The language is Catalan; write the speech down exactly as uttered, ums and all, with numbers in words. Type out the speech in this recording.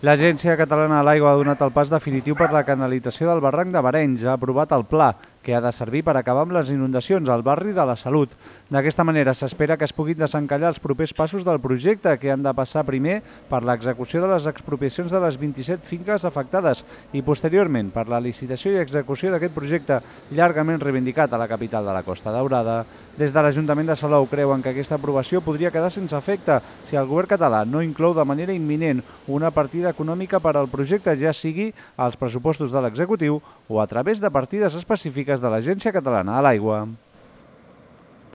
L'Agència Catalana de l'Aigua ha donat el pas definitiu per la canalització del barranc de Barenys. Ha aprovat el pla, que ha de servir per acabar amb les inundacions al barri de la Salut. D'aquesta manera s'espera que es puguin desencallar els propers passos del projecte, que han de passar primer per l'execució de les expropiacions de les vint-i-set finques afectades i posteriorment per la licitació i execució d'aquest projecte llargament reivindicat a la capital de la Costa Daurada. Des de l'Ajuntament de Salou creuen que aquesta aprovació podria quedar sense efecte si el govern català no inclou de manera imminent una partida econòmica per al projecte, ja sigui als pressupostos de l'executiu o a través de partides específiques de l'Agència Catalana de l'Aigua.